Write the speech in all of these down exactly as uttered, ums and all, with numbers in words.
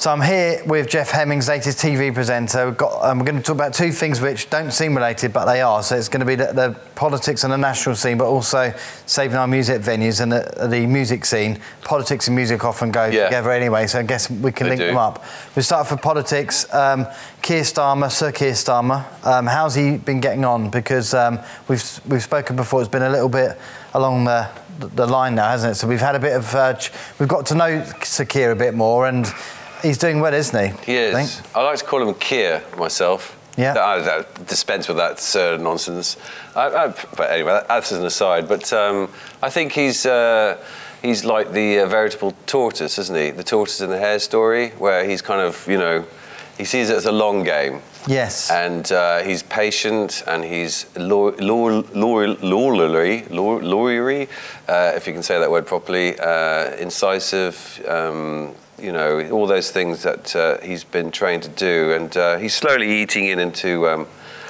So I'm here with Jeff Hemmings, latest T V presenter. We've got, um, we're going to talk about two things which don't seem related, but they are. So it's going to be the, the politics and the national scene, but also saving our music venues and the, the music scene. Politics and music often go yeah. together anyway, so I guess we can they link do. them up. We'll start for politics. Um, Keir Starmer, Sir Keir Starmer, um, how's he been getting on? Because um, we've, we've spoken before, it's been a little bit along the, the line now, hasn't it? So we've had a bit of... Uh, we've got to know Sir Keir a bit more, and he's doing well, isn't he? He is. I, think? I like to call him Keir myself. Yeah. I, I dispense with that Sir nonsense. I, I, but anyway, that's an aside. But um, I think he's uh, he's like the uh, veritable tortoise, isn't he? The tortoise in the hare story, where he's kind of, you know, he sees it as a long game. Yes. And uh, he's patient, and he's law- law- law- lawyery, law- lawyery, uh, if you can say that word properly, uh, incisive. Um, You know, all those things that uh, he's been trained to do, and uh, he's slowly eating in into um,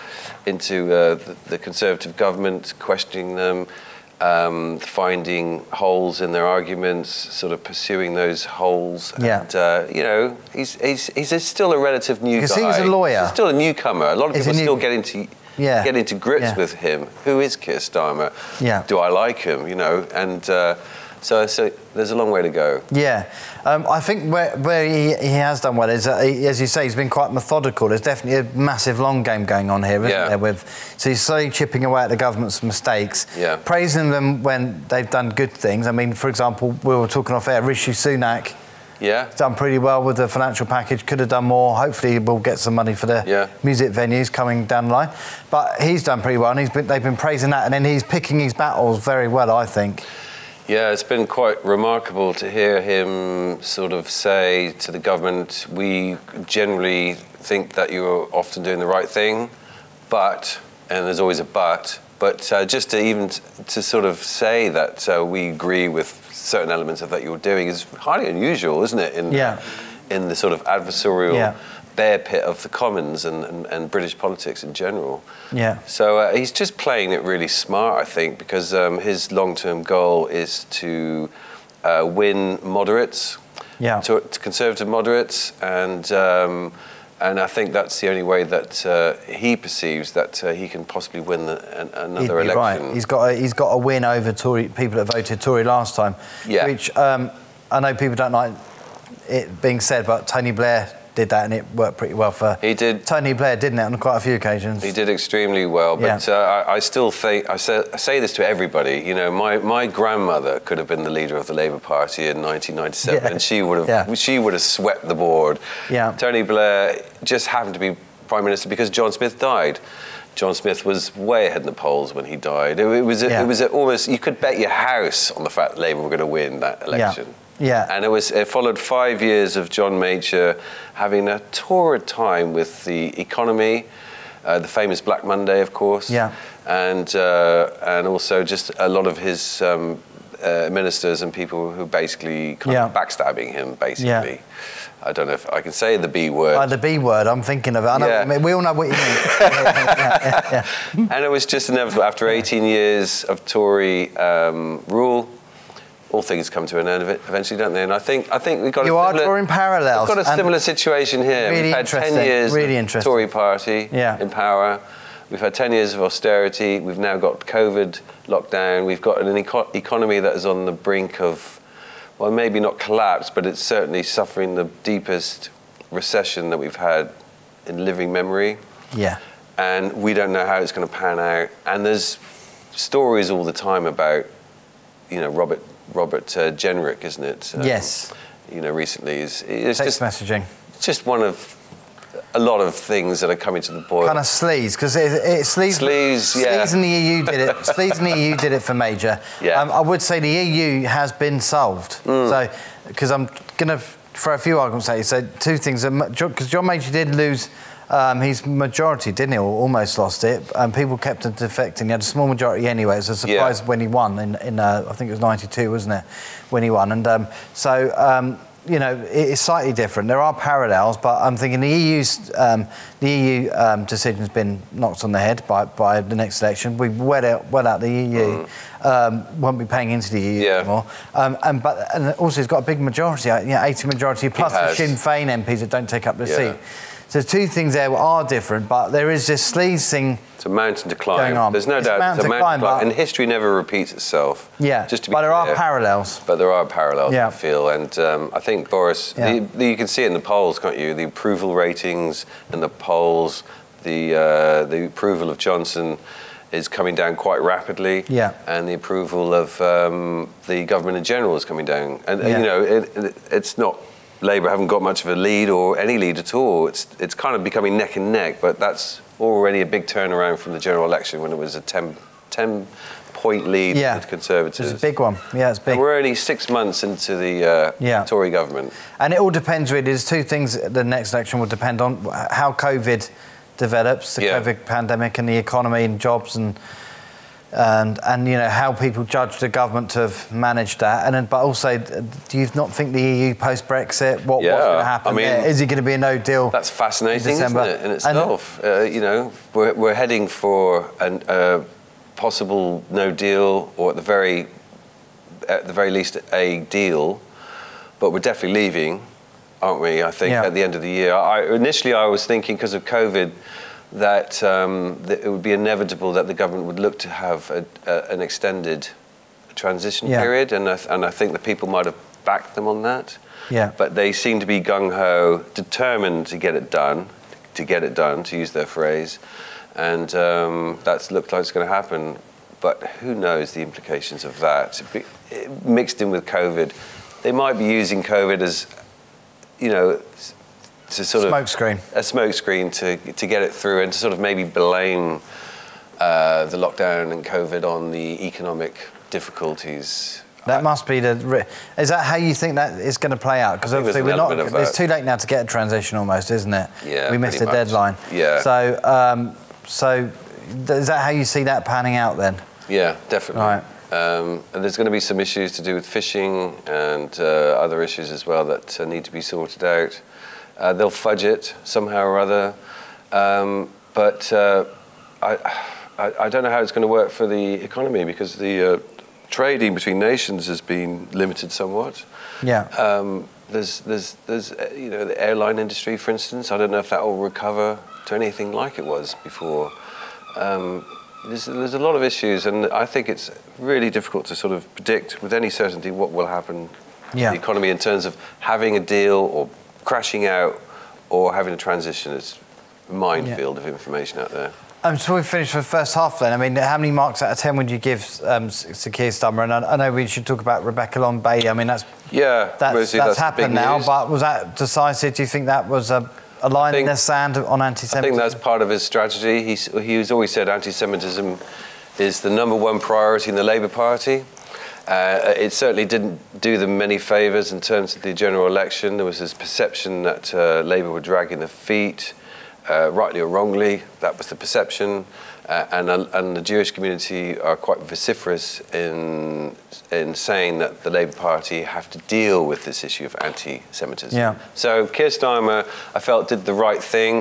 into uh, the, the Conservative government, questioning them, um, finding holes in their arguments, sort of pursuing those holes. Yeah. And uh, you know, he's he's he's still a relative new guy. Because he's a lawyer. He's still a newcomer. A lot of he's people new... still get into yeah. get into grips yeah. with him. Who is Keir Starmer? Yeah. Do I like him? You know, and. Uh, So, so there's a long way to go. Yeah, um, I think where, where he, he has done well is, uh, he, as you say, he's been quite methodical. There's definitely a massive long game going on here, isn't yeah. there? With, so he's slowly chipping away at the government's mistakes, yeah. praising them when they've done good things. I mean, for example, we were talking off air, Rishi Sunak, yeah, done pretty well with the financial package, could have done more. Hopefully we'll get some money for the yeah. music venues coming down the line. But he's done pretty well, and he's been, they've been praising that, and then he's picking his battles very well, I think. Yeah, it's been quite remarkable to hear him sort of say to the government, we generally think that you're often doing the right thing, but, and there's always a but, but uh, just to even t- to sort of say that uh, we agree with certain elements of that you're doing is highly unusual, isn't it? In, yeah. in the sort of adversarial yeah. bear pit of the Commons and, and, and British politics in general. Yeah. So uh, he's just playing it really smart, I think, because um, his long-term goal is to uh, win moderates, yeah. to, to conservative moderates, and um, and I think that's the only way that uh, he perceives that uh, he can possibly win the, an, another He'd be election. Right. He's got a, he's got a win over Tory people that voted Tory last time. Yeah. Which um, I know people don't like it being said, but Tony Blair did that, and it worked pretty well for he did. Tony Blair, didn't it, on quite a few occasions? He did extremely well, but yeah. uh, I, I still think, I say, I say this to everybody, you know, my, my grandmother could have been the leader of the Labour Party in nineteen ninety-seven, yeah. and she would have yeah. she would have swept the board. Yeah. Tony Blair just happened to be Prime Minister because John Smith died. John Smith was way ahead in the polls when he died. It, it was, a, yeah. it was a, almost, you could bet your house on the fact that Labour were going to win that election. Yeah. Yeah. And it was it followed five years of John Major having a torrid time with the economy, uh, the famous Black Monday, of course. Yeah. And uh, and also just a lot of his um, uh, ministers and people who basically kind yeah. of backstabbing him, basically. Yeah. I don't know if I can say the B word. Uh, the B word, I'm thinking of it. I know, yeah. I mean, we all know what you mean. yeah, yeah, yeah. And it was just inevitable. After eighteen years of Tory um, rule, all things come to an end eventually, don't they? And I think I think we've got you a similar, are drawing parallels. We've got a similar situation here. Really we've had ten years really of Tory party yeah. in power. We've had ten years of austerity. We've now got COVID lockdown. We've got an eco- economy that is on the brink of, well, maybe not collapse, but it's certainly suffering the deepest recession that we've had in living memory. Yeah. And we don't know how it's going to pan out. And there's stories all the time about, you know, Robert. Robert uh, Jenrick, isn't it? Um, yes. You know, recently is it's text just messaging. It's just one of a lot of things that are coming to the boil. Kind of sleaze, because it, it sleaze. Sleaze, yeah. Sleaze in the E U did it. Sleaze in the E U did it for Major. Yeah. Um, I would say the E U has been solved. Mm. So, because I'm gonna for a few arguments say so two things. Because John Major did lose. Um, his majority, didn't he? Or almost lost it. And people kept him defecting. He had a small majority anyway. It was a surprise yeah. when he won in, in uh, I think it was ninety-two, wasn't it? When he won. And um, so um, you know, it's slightly different. There are parallels, but I'm thinking the E U's um, the E U um, decision's been knocked on the head by, by the next election. We've well out, well out the E U. Mm. Um, won't be paying into the E U yeah. anymore. Um, and but and also it's got a big majority, you know, eighty majority plus the Sinn Féin M Ps that don't take up the yeah. seat. So two things there are different, but there is this sleaze thing. It's a mountain to climb. There's no it's doubt it's a mountain to climb, climb. And history never repeats itself. Yeah, just to be but there clear. are parallels. But there are parallels, yeah. I feel. And um, I think Boris, yeah. the, the, you can see it in the polls, can't you? The approval ratings in the polls, the, uh, the approval of Johnson is coming down quite rapidly. Yeah. And the approval of um, the government in general is coming down. And, yeah. you know, it, it, it's not... Labour haven't got much of a lead or any lead at all. It's it's kind of becoming neck and neck, but that's already a big turnaround from the general election when it was a ten, ten point lead yeah. with Conservatives. It's a big one. Yeah, it's big. And we're only six months into the uh, yeah. Tory government. And it all depends really. There's two things the next election will depend on: how COVID develops, the yeah. COVID pandemic, and the economy and jobs and. And, and you know how people judge the government to have managed that, and then, but also, do you not think the E U post Brexit? What, yeah, what's going to happen I mean, there? Is it going to be a no deal? That's fascinating, in isn't it, in itself? And, uh, you know, we're we're heading for a uh, possible no deal, or at the very at the very least a deal, but we're definitely leaving, aren't we? I think yeah. at the end of the year. I, initially, I was thinking because of COVID. That, um, that it would be inevitable that the government would look to have a, a, an extended transition yeah. period, and I, and I think the people might have backed them on that. Yeah. But they seem to be gung-ho, determined to get it done, to get it done, to use their phrase, and um, that's looked like it's going to happen. But who knows the implications of that? Mixed in with COVID, they might be using COVID as, you know, to sort smoke of screen. a smoke screen to to get it through, and to sort of maybe blame uh, the lockdown and COVID on the economic difficulties. That I, must be the. Is that how you think that is going to play out? Because obviously we're not. It's too late now to get a transition, almost, isn't it? Yeah. We missed the much. deadline. Yeah. So, um, so is that how you see that panning out then? Yeah, definitely. Right. Um, and there's going to be some issues to do with fishing and uh, other issues as well that uh, need to be sorted out. Uh, they'll fudge it somehow or other, um, but uh, I, I, I don't know how it's going to work for the economy, because the uh, trading between nations has been limited somewhat. Yeah. Um, there's, there's, there's, you know, the airline industry, for instance. I don't know if that will recover to anything like it was before. Um, there's, there's a lot of issues, and I think it's really difficult to sort of predict with any certainty what will happen yeah. to the economy in terms of having a deal or crashing out or having a transition. It's a minefield yeah. of information out there. Um, so we've finished for the first half then. I mean, how many marks out of ten would you give um, Sir Keir Starmer? And I, I know we should talk about Rebecca Long-Bailey. I mean, that's yeah, that's, that's, that's happened now, news. But was that decisive? Do you think that was a, a line think, in the sand on anti-Semitism? I think that's part of his strategy. He's, he's always said anti-Semitism is the number one priority in the Labour Party. Uh, it certainly didn't do them many favours in terms of the general election. There was this perception that uh, Labour were dragging their feet, uh, rightly or wrongly. That was the perception. Uh, and, uh, and the Jewish community are quite vociferous in, in saying that the Labour Party have to deal with this issue of anti-Semitism. Yeah. So Keir Starmer, I felt, did the right thing.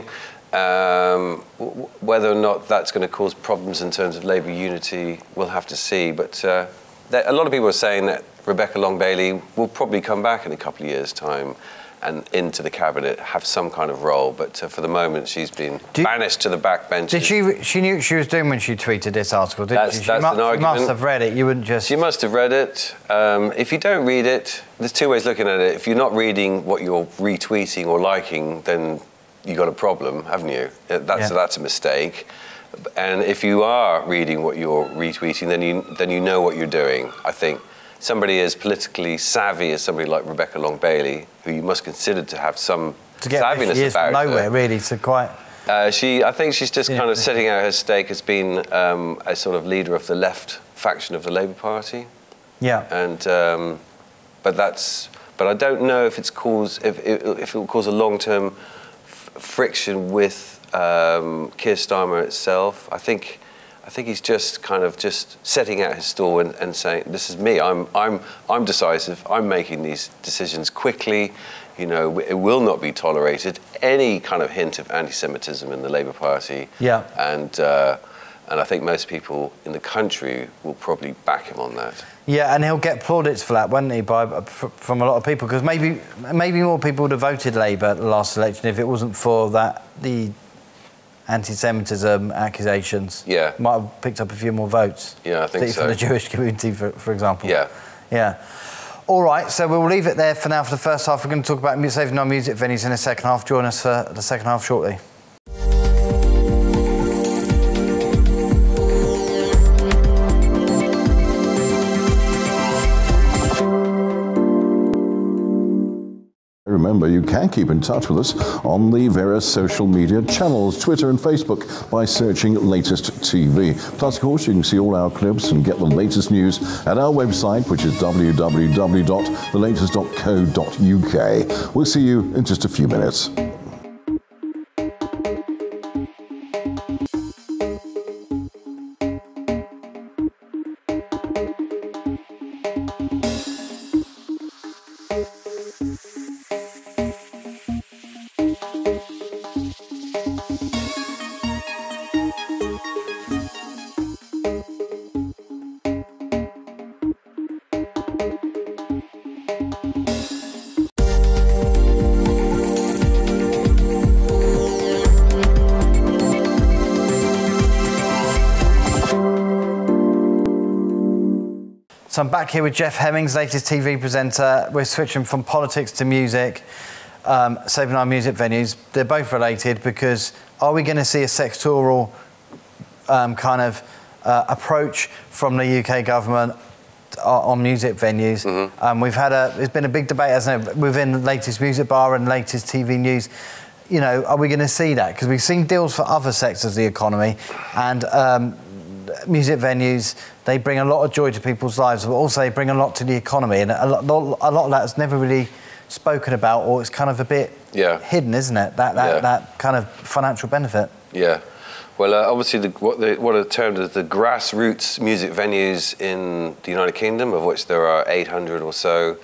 Um, w whether or not that's going to cause problems in terms of Labour unity, we'll have to see. But uh, a lot of people are saying that Rebecca Long-Bailey will probably come back in a couple of years' time and into the cabinet, have some kind of role. But uh, for the moment, she's been Did, banished to the back benches. Did she? She knew what she was doing when she tweeted this article, didn't that's, she? She, that's must, an argument. She must have read it. You wouldn't just. She must have read it. Um, if you don't read it, there's two ways looking at it. If you're not reading what you're retweeting or liking, then you got a problem, haven't you? That's yeah. that's a mistake. And if you are reading what you're retweeting, then you then you know what you're doing. I think somebody as politically savvy as somebody like Rebecca Long-Bailey, who you must consider to have some to get savviness she is about from nowhere, her, really, to quite. Uh, she, I think she's just yeah. kind of setting out her stake as being um, a sort of leader of the left faction of the Labour Party. Yeah. And um, but that's but I don't know if it's cause if if it will cause a long-term f friction with. Um, Keir Starmer itself, I think, I think he's just kind of just setting out his stall and, and saying, "This is me. I'm I'm I'm decisive. I'm making these decisions quickly. You know, it will not be tolerated. Any kind of hint of anti-Semitism in the Labour Party." Yeah. And uh, and I think most people in the country will probably back him on that. Yeah, and he'll get plaudits for that, won't he, by, from a lot of people? Because maybe maybe more people would have voted Labour at the last election if it wasn't for that the anti-Semitism accusations. Yeah. Might have picked up a few more votes. Yeah, I think so. From the Jewish community, for, for example. Yeah. Yeah. All right, so we'll leave it there for now for the first half. We're going to talk about saving our music venues in the second half. Join us for the second half shortly. Remember, you can keep in touch with us on the various social media channels, Twitter and Facebook, by searching Latest T V. Plus, of course, you can see all our clips and get the latest news at our website, which is w w w dot the latest dot co dot u k. We'll see you in just a few minutes. So I'm back here with Jeff Hemmings, latest T V presenter. We're switching from politics to music, um, saving our music venues. They're both related because are we going to see a sectoral um, kind of uh, approach from the U K government on music venues? Mm-hmm. um, we've had a, there's been a big debate, hasn't it, within the latest music bar and latest T V news. You know, are we going to see that? Because we've seen deals for other sectors of the economy, and um, music venues, they bring a lot of joy to people's lives, but also they bring a lot to the economy, and a lot, a lot of that is never really spoken about, or it's kind of a bit yeah. hidden, isn't it? That that, yeah. that kind of financial benefit. Yeah. Well, uh, obviously, the, what, the, what are termed as the grassroots music venues in the United Kingdom, of which there are eight hundred or so,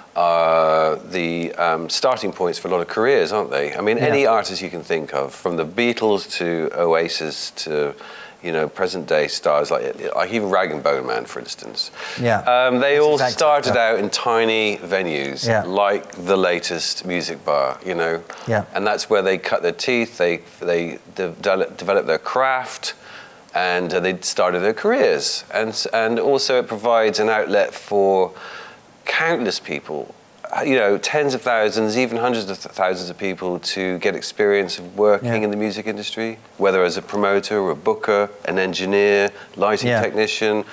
are the um, starting points for a lot of careers, aren't they? I mean, yeah. any artist you can think of, from the Beatles to Oasis to, you know, present-day stars like, like even Rag and Bone Man, for instance. Yeah. Um, they That's all exactly, started yeah. out in tiny venues, yeah. like the latest music bar, you know. Yeah. And that's where they cut their teeth, they they de developed their craft, and uh, they started their careers. And and also it provides an outlet for countless people, you know, tens of thousands, even hundreds of thousands of people to get experience of working yeah. in the music industry, whether as a promoter or a booker, an engineer, lighting yeah. technician,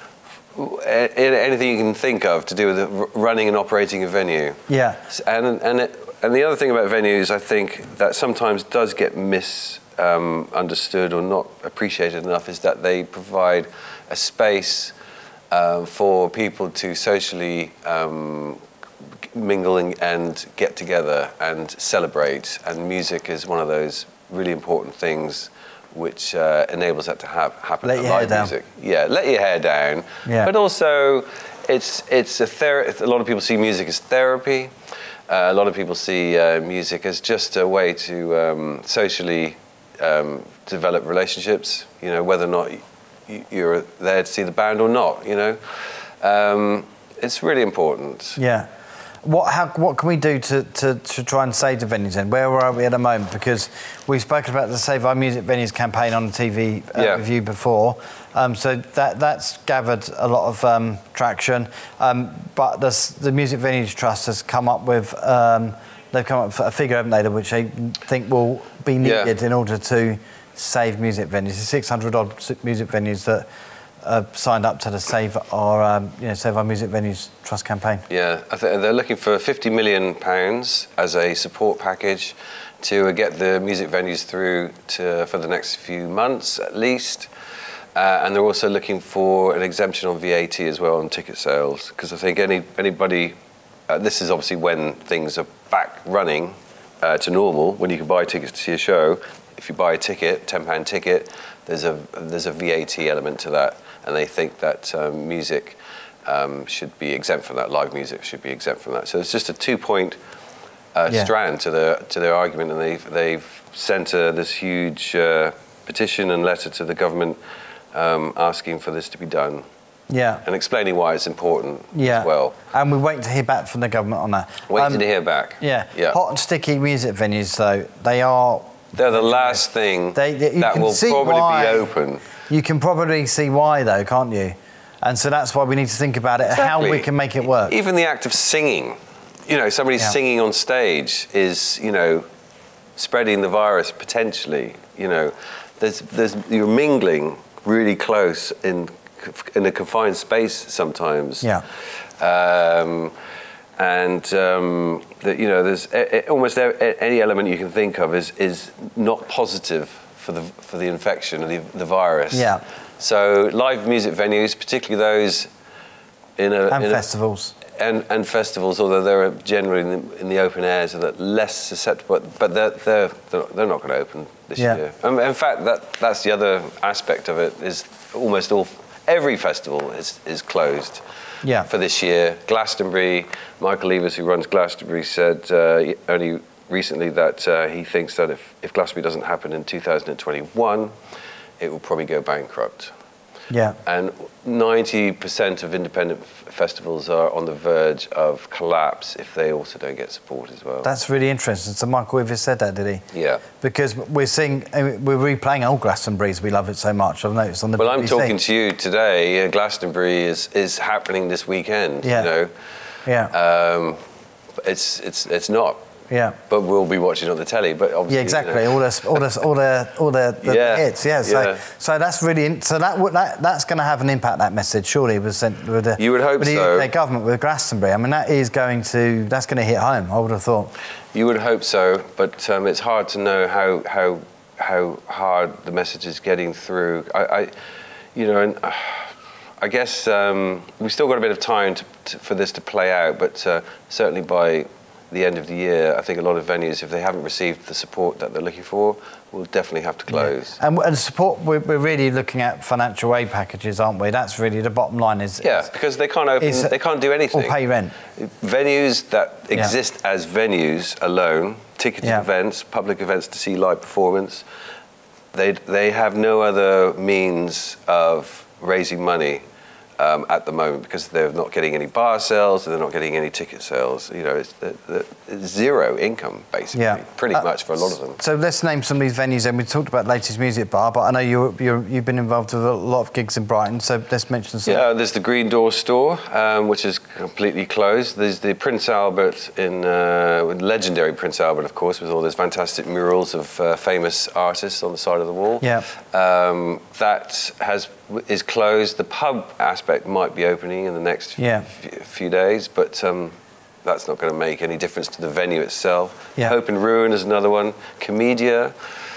anything you can think of to do with running and operating a venue. Yeah. And and it, and the other thing about venues, I think, that sometimes does get misunderstood um, or not appreciated enough, is that they provide a space uh, for people to socially um, mingle and get together and celebrate, and music is one of those really important things which uh, enables that to have happen. Let your live hair music. down. Yeah, let your hair down. Yeah. But also, it's it's a ther a lot of people see music as therapy. Uh, a lot of people see uh, music as just a way to um, socially um, develop relationships. You know, whether or not you're there to see the band or not. You know, um, it's really important. Yeah. What, how, what can we do to, to, to try and save the venues then? Where are we at the moment? Because we've spoken about the Save Our Music Venues campaign on the T V uh, yeah. review before. Um, so that, that's gathered a lot of um, traction. Um, but the, the Music Venues Trust has come up with, um, they've come up with a figure, haven't they, which they think will be needed yeah. in order to save music venues. The six hundred odd music venues that Uh, signed up to the Save Our, um, you know, Save Our Music Venues Trust campaign. Yeah, I think they're looking for fifty million pounds as a support package to uh, get the music venues through to for the next few months at least. Uh, and they're also looking for an exemption on V A T as well on ticket sales, because I think any anybody, uh, this is obviously when things are back running uh, to normal, when you can buy tickets to see a show. if you buy a ticket, ten pound ticket, there's a there's a V A T element to that, and they think that um, music um, should be exempt from that. Live music should be exempt from that. So it's just a two-point uh, yeah. strand to the to their argument, and they've they've sent uh, this huge uh, petition and letter to the government um, asking for this to be done. Yeah. And explaining why it's important yeah. as well. And we're waiting to hear back from the government on that. Waiting um, to hear back. Yeah. yeah. Hot and sticky music venues, though, they are... They're the last thing they, they, that will probably why, be open. You can probably see why, though, can't you? And so that's why we need to think about it, exactly. how we can make it work. Even the act of singing, you know, somebody yeah. singing on stage is, you know, spreading the virus potentially, you know. There's, there's, you're mingling really close in in a confined space sometimes. Yeah. Um, and um, the, you know, there's a, a, almost a, any element you can think of is is not positive for the for the infection of the, the virus. Yeah. So live music venues, particularly those in a and in festivals. A, and and festivals, although they're generally in the, in the open air, so that less susceptible. But they're they're they're not going to open this yeah. year. Um, in fact, that that's the other aspect of it is almost all. Every festival is, is closed yeah. for this year. Glastonbury, Michael Evers, who runs Glastonbury, said uh, only recently that uh, he thinks that if, if Glastonbury doesn't happen in two thousand twenty-one, it will probably go bankrupt. Yeah. And ninety percent of independent f festivals are on the verge of collapse if they also don't get support as well. That's really interesting. So Michael Evers said that, did he? Yeah. Because we're seeing, we're replaying old Glastonbury's. We love it so much. I've noticed on the Well, B B C. I'm talking to you today. Uh, Glastonbury is is happening this weekend. Yeah. You know. Yeah. Um, it's it's it's not. Yeah. But we'll be watching on the telly. But obviously, yeah, exactly. You know. All the all the all the all the, the yeah. hits. Yeah. So yeah. so that's really so that that that's going to have an impact. That message surely was sent with the you would hope with the so. U K government with Glastonbury. I mean, that is going to that's going to hit home. I would have thought. You would hope so, but um, it's hard to know how how how hard the message is getting through. I, I you know, and, uh, I guess um, we've still got a bit of time to, to, for this to play out, but uh, certainly by the end of the year, I think a lot of venues, if they haven't received the support that they're looking for, will definitely have to close. Yeah. And, and support, we're, we're really looking at financial aid packages, aren't we? That's really the bottom line. Is yeah, is, because they can't open, is, they can't do anything. Or pay rent. Venues that exist yeah. as venues alone, ticketed yeah. events, public events to see live performance, they they have no other means of raising money. Um, at the moment, because they're not getting any bar sales, and they're not getting any ticket sales. You know, it's, the, the, it's zero income, basically, yeah. pretty uh, much for a lot of them. So let's name some of these venues. And we talked about Latest Music Bar, but I know you you're, you've been involved with a lot of gigs in Brighton, so let's mention some. Yeah, there's the Green Door store, um, which is completely closed. There's the Prince Albert, in uh, legendary Prince Albert, of course, with all those fantastic murals of uh, famous artists on the side of the wall. Yeah. Um, that has is closed. The pub aspect might be opening in the next yeah. few days, but um, that's not going to make any difference to the venue itself. Yeah. Hope and Ruin is another one. Comedia,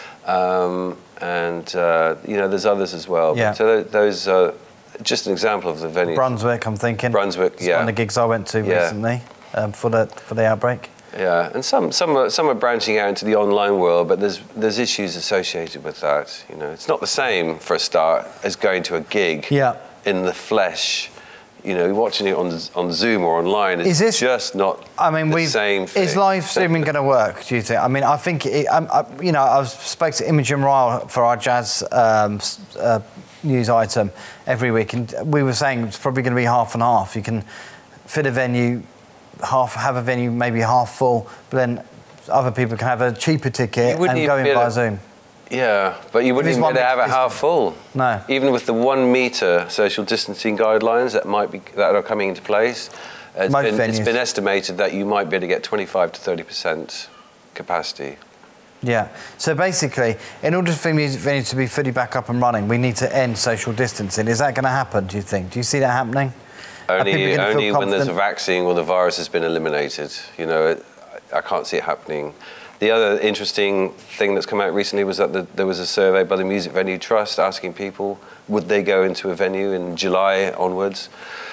um, and uh, you know, there's others as well. Yeah. But, so th those are just an example of the venues. Brunswick, I'm thinking. Brunswick, it's yeah. one of the gigs I went to yeah. recently um, for the for the outbreak. Yeah, and some some are, some are branching out into the online world, but there's there's issues associated with that. You know, it's not the same for a start as going to a gig yeah. in the flesh. You know, watching it on on Zoom or online is, is this, just not I mean, the we've, same thing. Is live streaming going to work, do you think? I mean, I think, it, I, I, you know, I spoke to Imogen Ryle for our jazz um, uh, news item every week, and we were saying it's probably going to be half and half. You can fit a venue, half have a venue maybe half full, but then other people can have a cheaper ticket and go in via Zoom. Yeah, but you wouldn't even be able to have it half full. No. Even with the one metre social distancing guidelines that might be that are coming into place, it's been, it's been estimated that you might be able to get twenty-five to thirty percent capacity. Yeah. So basically, in order for music venues to be fully back up and running, we need to end social distancing. Is that going to happen, do you think? Do you see that happening? Only, only when there's a vaccine or the virus has been eliminated. You know, it, I can't see it happening. The other interesting thing that's come out recently was that the, there was a survey by the Music Venue Trust asking people would they go into a venue in July onwards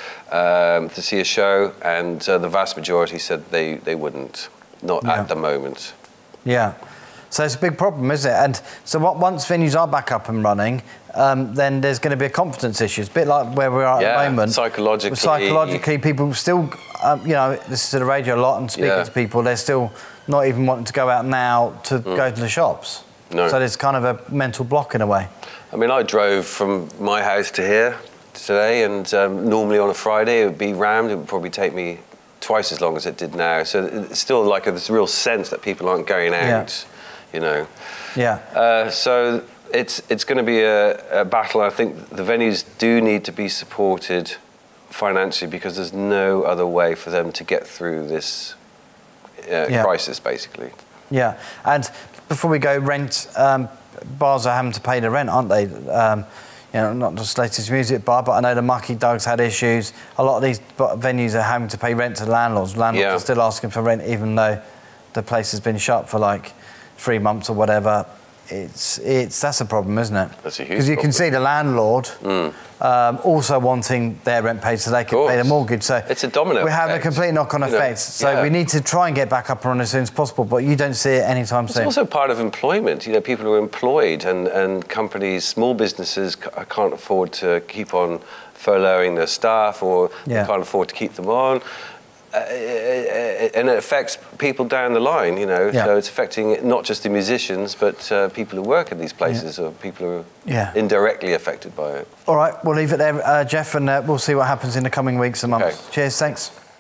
um, to see a show, and uh, the vast majority said they, they wouldn't, not yeah. at the moment. Yeah. So it's a big problem, isn't it? And so what, once venues are back up and running, um, then there's going to be a confidence issue. It's a bit like where we are at yeah, the moment. Psychologically. Psychologically, people still, um, you know, this is to the radio a lot and speaking yeah. to people, they're still not even wanting to go out now to mm. go to the shops. No. So there's kind of a mental block in a way. I mean, I drove from my house to here today, and um, normally on a Friday it would be rammed. It would probably take me twice as long as it did now. So it's still like a, this real sense that people aren't going out, yeah. you know. Yeah. Uh, so it's it's going to be a, a battle. I think the venues do need to be supported financially because there's no other way for them to get through this uh, yeah. crisis, basically. Yeah, and before we go, rent, um, bars are having to pay the rent, aren't they? Um, you know, not just Latest Music Bar, but I know the Mucky Doug's had issues. A lot of these venues are having to pay rent to landlords. Landlords yeah. are still asking for rent even though the place has been shut for like three months or whatever. It's it's that's a problem, isn't it? That's a huge Because you problem. can see the landlord mm. um, also wanting their rent paid so they can pay the mortgage. So it's a domino. We have effect. a complete knock-on effect. Know, so yeah. we need to try and get back up and running as soon as possible. But you don't see it anytime it's soon. It's also part of employment. You know, people are employed, and and companies, small businesses, can't afford to keep on furloughing their staff, or yeah. they can't afford to keep them on. Uh, and it affects people down the line, you know. Yeah. So it's affecting not just the musicians, but uh, people who work in these places, yeah. or people who are yeah. indirectly affected by it. All right, we'll leave it there, uh, Jeff, and uh, we'll see what happens in the coming weeks and months. Okay. Cheers, thanks.